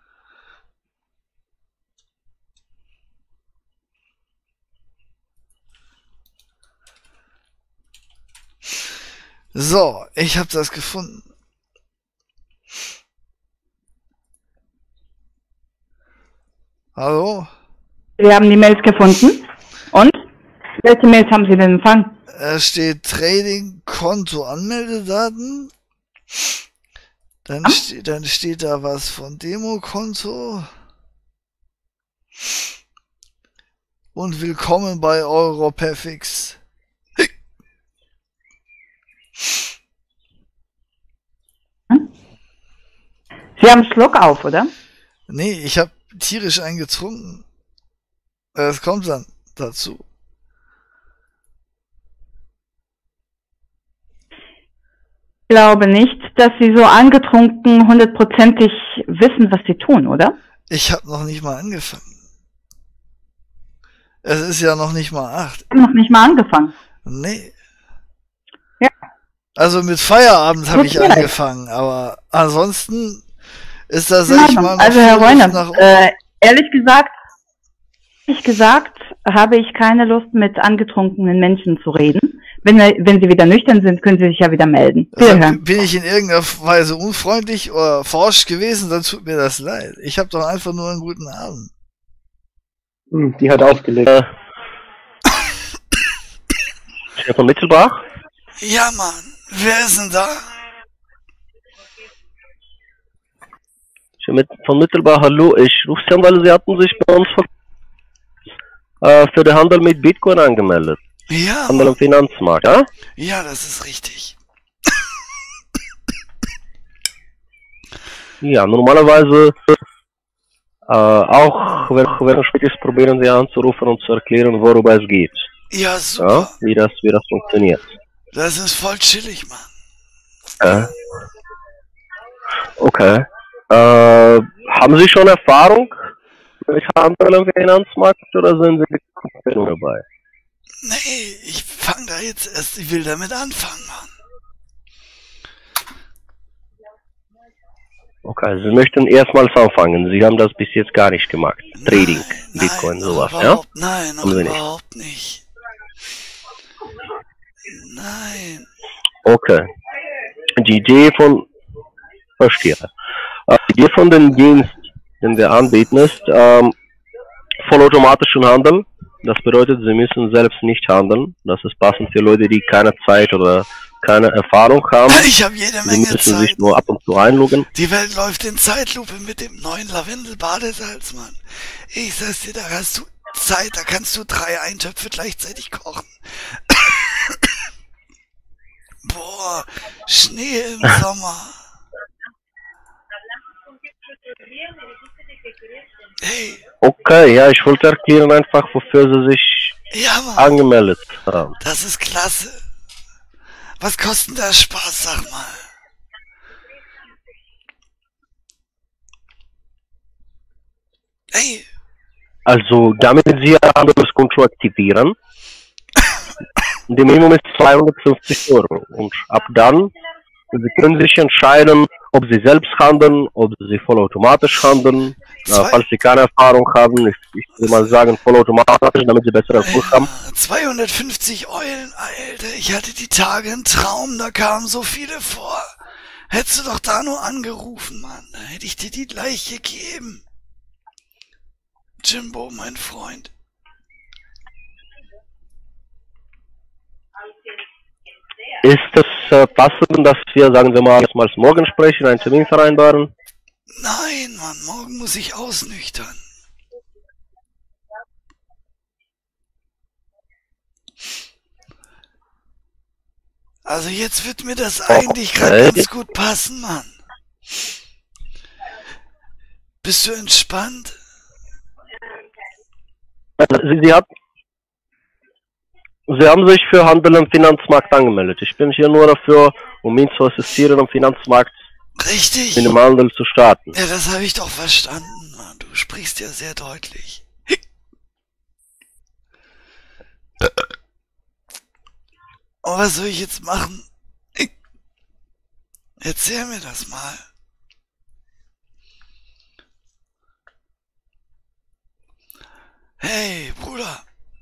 So, ich habe das gefunden. Hallo? Sie haben die Mails gefunden? Und? Welche Mails haben Sie denn empfangen? Da steht Trading, Konto, Anmeldedaten. Dann, Ah. ste dann steht da was von Demokonto. Und willkommen bei Europefix. Sie haben Schluck auf, oder? Nee, ich habe tierisch eingetrunken. Das kommt dann dazu. Ich glaube nicht, dass Sie so angetrunken hundertprozentig wissen, was Sie tun, oder? Ich habe noch nicht mal angefangen. Es ist ja noch nicht mal acht. Ich habe noch nicht mal angefangen. Nee. Ja. Also mit Feierabend habe Tut ich mir leid. angefangen, aber ansonsten ist das, In sag ich Ordnung. mal, noch Also viel Herr Luft Reune, nach oben. äh, ehrlich gesagt, ehrlich gesagt habe ich keine Lust, mit angetrunkenen Menschen zu reden. Wenn, wir, wenn Sie wieder nüchtern sind, können Sie sich ja wieder melden. Also, bin ich in irgendeiner Weise unfreundlich oder forsch gewesen, dann tut mir das leid. Ich habe doch einfach nur einen guten Abend. Hm, die hat aufgelegt. Äh. Herr von Mittelbach? Ja, Mann. Wer ist denn da? Mit, von Mittelbach, hallo. Ich rufe Sie an, weil Sie hatten sich bei uns für, äh, für den Handel mit Bitcoin angemeldet. Ja. Handel am Finanzmarkt, ja? Ja, das ist richtig. Ja, normalerweise äh, auch wenn, wenn es später ist, probieren Sie anzurufen und zu erklären, worüber es geht. Ja, super. Ja, wie das, wie das funktioniert. Das ist voll chillig, Mann. Äh. Okay. Äh, haben Sie schon Erfahrung mit Handel am Finanzmarkt oder sind Sie komplett nur dabei? Nee, ich fange da jetzt erst, ich will damit anfangen, Mann. Okay, Sie möchten erstmals anfangen. Sie haben das bis jetzt gar nicht gemacht. Nein, Trading, Bitcoin, nein, sowas, ja? Nein, noch überhaupt nicht. nicht. Nein. Okay. Die Idee von, verstehe. Die Idee von dem Dienst, den wir anbieten, ist ähm, vollautomatischen Handel. Das bedeutet, Sie müssen selbst nicht handeln. Das ist passend für Leute, die keine Zeit oder keine Erfahrung haben. Ich habe jede Menge Sie müssen Zeit. sich nur ab und zu einloggen. Die Welt läuft in Zeitlupe mit dem neuen Lavendel-Badesalz, Mann. Ich sag's dir, da hast du Zeit, da kannst du drei Eintöpfe gleichzeitig kochen. Boah, Schnee im Sommer. Hey. Okay, ja, ich wollte erklären einfach, wofür Sie sich ja, Mann. angemeldet haben. Das ist klasse. Was kostet das Spaß, sag mal? Hey. Also, damit Sie Ihr Handelskonto aktivieren, die Minimum ist zweihundertfünfzig Euro. Und ab dann, Sie können sich entscheiden, ob Sie selbst handeln, ob Sie vollautomatisch handeln. Äh, falls Sie keine Erfahrung haben, ich, ich würde mal sagen vollautomatisch, damit Sie bessere Erfolg haben. zweihundertfünfzig Eulen, Alter, ich hatte die Tage einen Traum, da kamen so viele vor. Hättest du doch da nur angerufen, Mann, da hätte ich dir die gleich gegeben. Jimbo, mein Freund. Ist es äh, passend, dass wir, sagen wir mal, erstmals morgen sprechen, einen Termin vereinbaren? Nein, Mann, morgen muss ich ausnüchtern. Also jetzt wird mir das eigentlich okay. gerade ganz gut passen, Mann. Bist du entspannt? Sie, Sie, hat, Sie haben sich für Handel am Finanzmarkt angemeldet. Ich bin hier nur dafür, um Ihnen zu assistieren, am Finanzmarkt Richtig. mit dem Handel zu starten. Ja, das habe ich doch verstanden, Mann. Du sprichst ja sehr deutlich. Und was soll ich jetzt machen? Erzähl mir das mal. Hey, Bruder.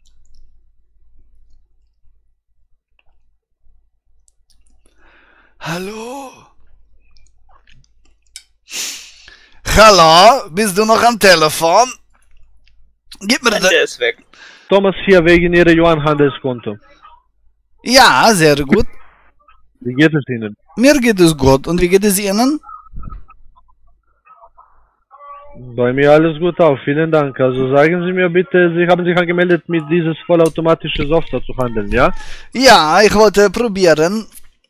Hallo? Hallo? Bist du noch am Telefon? Gib mir das. Der ist weg. Thomas hier wegen Ihrer Yuan-Handelskonto. Ja, sehr gut. Wie geht es Ihnen? Mir geht es gut. Und wie geht es Ihnen? Bei mir alles gut auch, vielen Dank. Also sagen Sie mir bitte, Sie haben sich angemeldet, mit dieses vollautomatische Software zu handeln, ja? Ja, ich wollte probieren.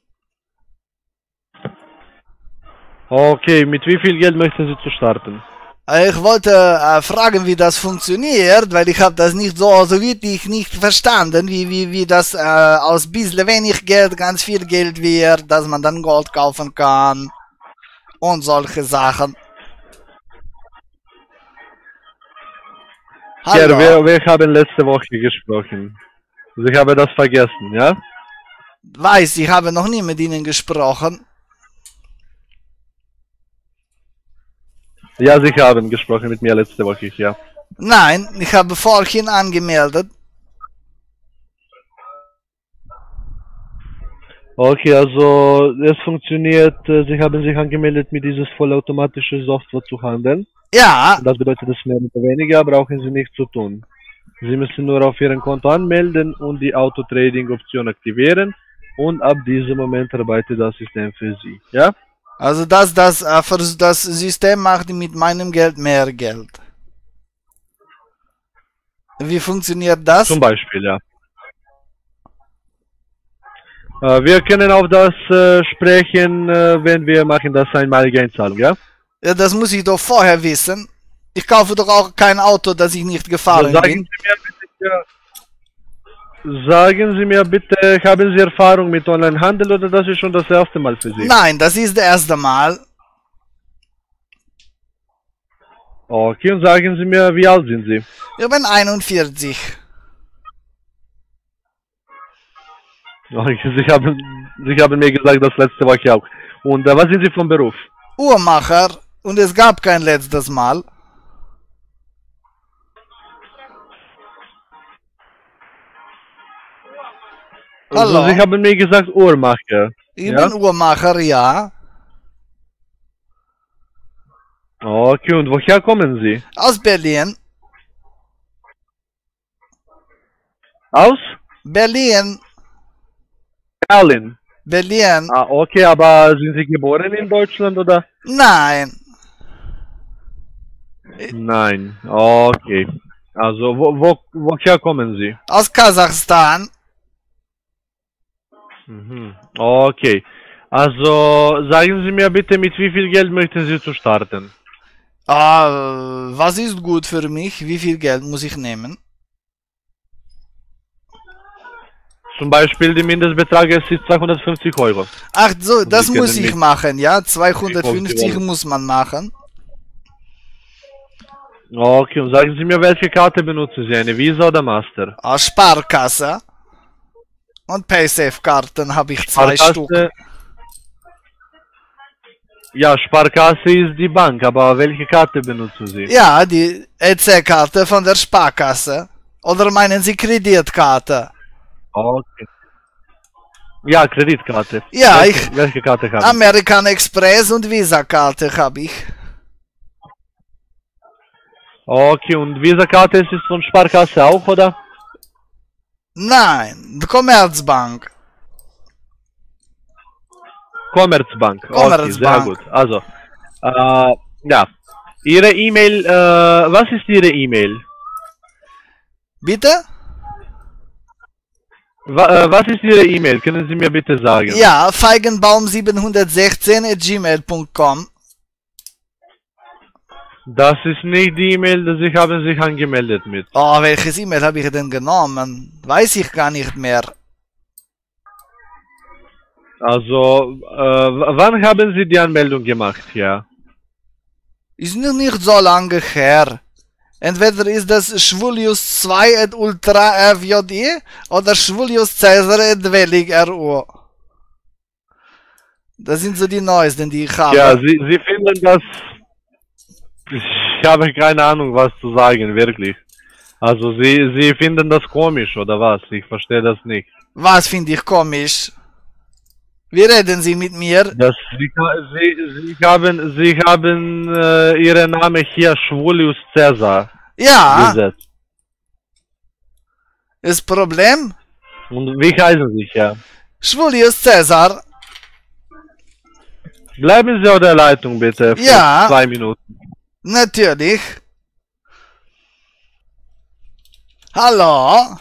Okay, mit wie viel Geld möchten Sie zu starten? Ich wollte äh, fragen, wie das funktioniert, weil ich habe das nicht so, so wirklich nicht verstanden, wie, wie, wie das äh, aus bisschen wenig Geld ganz viel Geld wird, dass man dann Gold kaufen kann und solche Sachen. Ja, wir, wir haben letzte Woche gesprochen. Also ich habe das vergessen, ja? Weiß, ich habe noch nie mit Ihnen gesprochen. Ja, Sie haben gesprochen mit mir letzte Woche, ja. Nein, ich habe vorhin angemeldet. Okay, also es funktioniert, äh, Sie haben sich angemeldet, mit dieses vollautomatische Software zu handeln. Ja. Das bedeutet, dass mehr oder weniger brauchen Sie nichts zu tun. Sie müssen nur auf Ihrem Konto anmelden und die Auto-Trading-Option aktivieren und ab diesem Moment arbeitet das System für Sie, ja? Also das, das, äh, für das System macht mit meinem Geld mehr Geld. Wie funktioniert das? Zum Beispiel, ja. Äh, wir können auf das äh, sprechen, äh, wenn wir machen das einmalige Einzahlung, ja? Ja, das muss ich doch vorher wissen. Ich kaufe doch auch kein Auto, das ich nicht gefahren sagen bin. Sie mir bitte, ja, sagen Sie mir bitte, haben Sie Erfahrung mit Onlinehandel oder das ist schon das erste Mal für Sie? Nein, das ist das erste Mal. Okay, und sagen Sie mir, wie alt sind Sie? Ich bin einundvierzig. Okay, Sie haben, Sie haben mir gesagt, das letzte Woche auch. Und äh, was sind Sie vom Beruf? Uhrmacher. Und es gab kein letztes Mal. Also, Hallo? Sie haben mir gesagt Uhrmacher. Ich ja? bin Uhrmacher, ja. Okay, und woher kommen Sie? Aus Berlin. Aus? Berlin. Berlin. Berlin. Ah, okay, aber sind Sie geboren in Deutschland oder? Nein. Nein, okay. Also, wo, wo, woher kommen Sie? Aus Kasachstan. Mhm. Okay. Also, sagen Sie mir bitte, mit wie viel Geld möchten Sie zu starten? Ah, was ist gut für mich? Wie viel Geld muss ich nehmen? Zum Beispiel, der Mindestbetrag ist zweihundertfünfzig Euro. Ach so, das Sie muss können ich mit- machen, ja? zweihundertfünfzig wollen. muss man machen. Okay, und sagen Sie mir, welche Karte benutzen Sie? Eine Visa oder Master? Ah, Sparkasse. Und Paysafe-Karten habe ich zwei Stück. Ja, Sparkasse ist die Bank, aber welche Karte benutzen Sie? Ja, die E C-Karte von der Sparkasse. Oder meinen Sie Kreditkarte? Okay. Ja, Kreditkarte. Ja, welche, ich- Welche Karte haben Sie? American Express und Visa-Karte habe ich. Okay, und Visa-Karte ist es von Sparkasse auch, oder? Nein, die Commerzbank. Commerzbank. Okay, Commerzbank. sehr gut. Also, äh, ja. Ihre E-Mail, äh, was ist Ihre E-Mail? Bitte? Wa äh, was ist Ihre E-Mail? Können Sie mir bitte sagen? Ja, feigenbaum siebenhundertsechzehn at gmail punkt com. Das ist nicht die E-Mail, dass Sie haben sich angemeldet mit. Oh, welches E-Mail habe ich denn genommen? Weiß ich gar nicht mehr. Also, äh, w- wann haben Sie die Anmeldung gemacht, ja? Ist noch nicht so lange her. Entweder ist das schwulius zwei at ultra f j i oder schwulius Caesar at wellig r u. Das sind so die neuesten, die ich habe. Ja, Sie, Sie finden das... Ich habe keine Ahnung, was zu sagen, wirklich. Also, Sie, Sie finden das komisch, oder was? Ich verstehe das nicht. Was finde ich komisch? Wie reden Sie mit mir? Das, Sie, Sie, Sie haben, Sie haben äh, Ihren Namen hier Schwulius Caesar Ja, gesetzt. ist Problem? Und wie heißen Sie ja? Schwulius Caesar. Bleiben Sie auf der Leitung bitte für Ja. zwei Minuten. Natürlich. Hallo?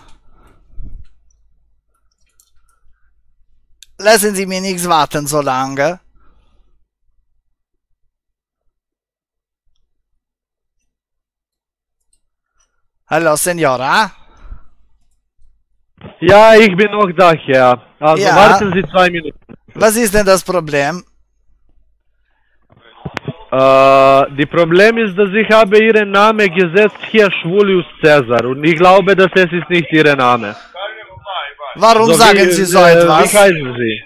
Lassen Sie mir nichts warten so lange. Hallo, Senora? Ja, ich bin noch da, Herr. Also Ja. warten Sie zwei Minuten. Was ist denn das Problem? Äh, die Problem ist, dass ich habe Ihren Namen gesetzt hier Schwulius Caesar und ich glaube, dass es ist nicht Ihr Name. Warum So, sagen wie, Sie so äh, etwas? Wie heißen Sie?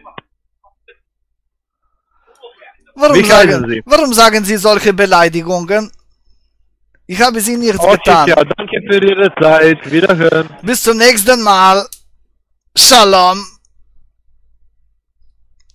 Warum wie heißen sagen, Sie? warum sagen Sie solche Beleidigungen? Ich habe Sie nichts Okay, getan. ja, danke für Ihre Zeit. Wiederhören. Bis zum nächsten Mal. Shalom.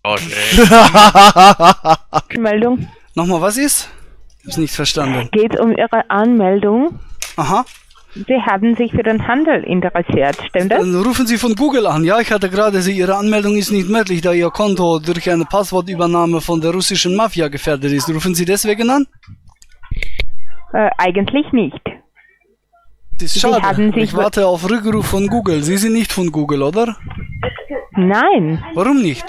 Okay. Meldung. Nochmal, was ist? Ich hab's nicht verstanden. Geht um Ihre Anmeldung. Aha. Sie haben sich für den Handel interessiert, stimmt das? Dann rufen Sie von Google an. Ja, ich hatte gerade Sie, Ihre Anmeldung ist nicht möglich, da Ihr Konto durch eine Passwortübernahme von der russischen Mafia gefährdet ist. Rufen Sie deswegen an? Äh, eigentlich nicht. Das ist Sie schade. haben sich Ich warte auf Rückruf von Google. Sie sind nicht von Google, oder? Nein. Warum nicht?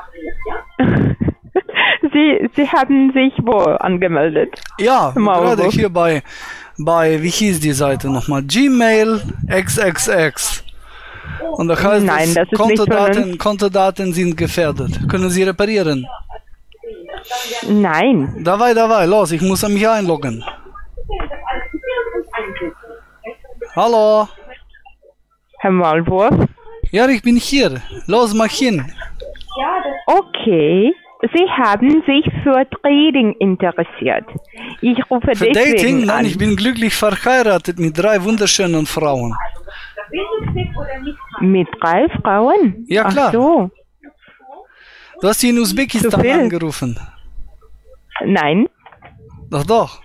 Sie, Sie haben sich wo angemeldet? Ja, Maulwurf. gerade hier bei, bei, wie hieß die Seite nochmal? Gmail X X X. Und da heißt Nein, es, das ist nicht Kontodaten, von uns. Kontodaten sind gefährdet. Können Sie reparieren? Nein. Dabei, dabei, los, ich muss mich einloggen. Hallo? Herr Maulwurf? Ja, ich bin hier. Los, mach hin. Okay. Sie haben sich für Trading interessiert. Ich rufe Für deswegen Dating? Nein, an. ich bin glücklich verheiratet mit drei wunderschönen Frauen. Mit drei Frauen? Ja, klar. Ach so. Du hast sie in Usbekistan Zu viel? angerufen. Nein. Doch, doch.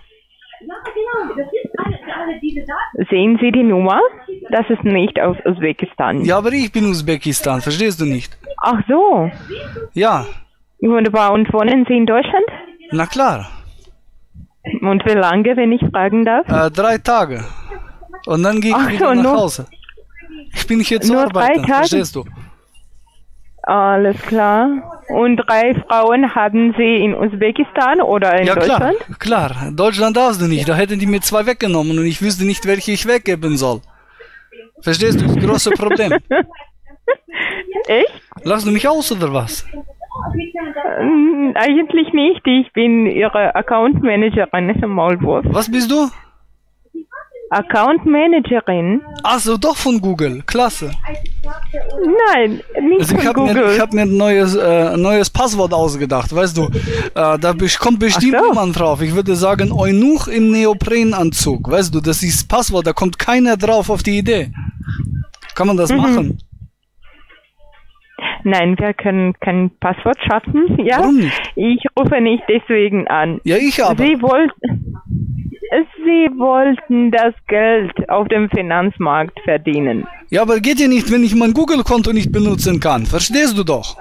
Sehen Sie die Nummer? Das ist nicht aus Usbekistan. Ja, aber ich bin Usbekistan, verstehst du nicht? Ach so. Ja. Wunderbar. Und wohnen Sie in Deutschland? Na klar. Und wie lange, wenn ich fragen darf? Äh, drei Tage. Und dann gehe ich Ach wieder so, nach nur- Hause. Ich bin hier zu nur drei arbeiten, Tage? verstehst du? Alles klar. Und drei Frauen haben Sie in Usbekistan oder in Ja, klar, Deutschland? klar. Deutschland darfst du nicht. Da hätten die mir zwei weggenommen und ich wüsste nicht, welche ich weggeben soll. Verstehst du? Das große Problem. Echt? Lass du mich aus oder was? Ähm, eigentlich nicht. Ich bin Ihre Account Managerin, Herr Maulwurf. Was bist du? Account Managerin? Ach so, doch von Google. Klasse. Nein, nicht Also ich von habe mir, Google. ich hab mir ein neues, äh, ein neues Passwort ausgedacht, weißt du. Äh, da bes- kommt bestimmt Ach so. jemand drauf. Ich würde sagen, Eunuch im Neoprenanzug. Weißt du, das ist das Passwort, da kommt keiner drauf auf die Idee. Kann man das Mhm. machen? Nein, wir können kein Passwort schaffen. Ja? Warum nicht? Ich rufe nicht deswegen an. Ja, ich aber. Sie wollten, Sie wollten das Geld auf dem Finanzmarkt verdienen. Ja, aber geht ja nicht, wenn ich mein Google-Konto nicht benutzen kann. Verstehst du doch?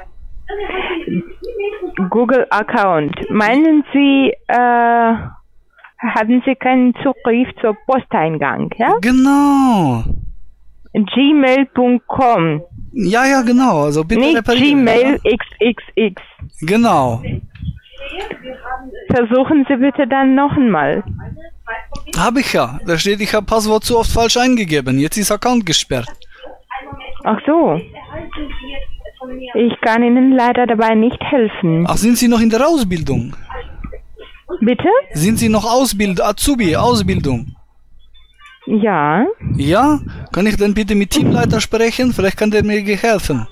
Google-Account. Meinen Sie, äh, haben Sie keinen Zugriff zur Posteingang, ja? Genau. gmail punkt com. Ja, ja, genau. Also bitte Nicht reparieren. Gmail X X X. Genau. Versuchen Sie bitte dann noch einmal. Habe ich ja. Da steht, ich habe Passwort zu oft falsch eingegeben. Jetzt ist Account gesperrt. Ach so. Ich kann Ihnen leider dabei nicht helfen. Ach, sind Sie noch in der Ausbildung? Bitte? Sind Sie noch Ausbild Azubi, Ausbildung? Ja. Ja? Kann ich dann bitte mit Teamleiter sprechen? Vielleicht kann der mir helfen.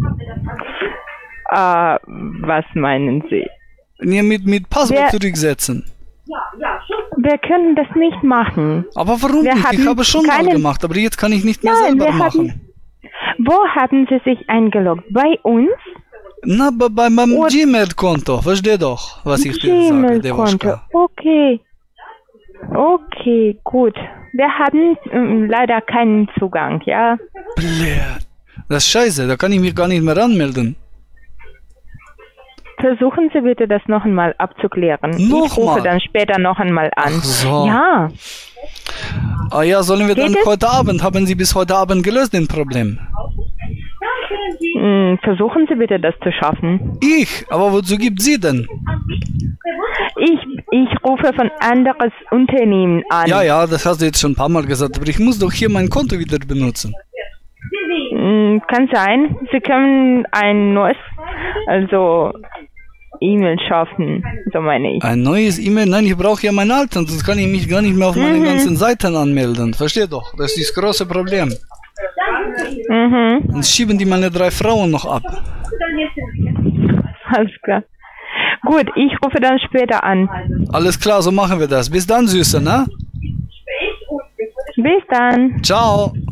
Äh, was meinen Sie? Ja, mit, mit Passwort Wer- zurücksetzen. Wir können das nicht machen. Aber warum Wir nicht? Ich hatten habe schon mal keinen- gemacht, aber jetzt kann ich nicht mehr Nein, selber wir machen. hatten... Wo haben Sie sich eingeloggt? Bei uns? Na, bei, bei meinem Gmail-Konto. Versteh doch, was ich dir sage, Gmail-Konto. Devoschka. Okay. Okay, gut. Wir haben ähm, leider keinen Zugang, ja? Blöd. Das ist scheiße, da kann ich mich gar nicht mehr anmelden. Versuchen Sie bitte, das noch einmal abzuklären. Ich Nochmal? rufe dann später noch einmal an. Ach so. Ja. Ah ja, sollen wir Geht dann es? heute Abend, haben Sie bis heute Abend gelöst den Problem? Hm, versuchen Sie bitte, das zu schaffen. Ich? Aber wozu gibt Sie denn? Ich, ich rufe von anderes Unternehmen an. Ja, ja, das hast du jetzt schon ein paar Mal gesagt, aber ich muss doch hier mein Konto wieder benutzen. Hm, kann sein. Sie können ein neues, also E-Mail schaffen, so meine ich. Ein neues E-Mail? Nein, ich brauche ja mein alten, sonst kann ich mich gar nicht mehr auf meine Mhm. ganzen Seiten anmelden. Versteh doch, das ist das große Problem. Mhm. Sonst schieben die meine drei Frauen noch ab. Alles klar. Gut, ich rufe dann später an. Alles klar, so machen wir das. Bis dann, Süße, ne? Bis dann. Ciao.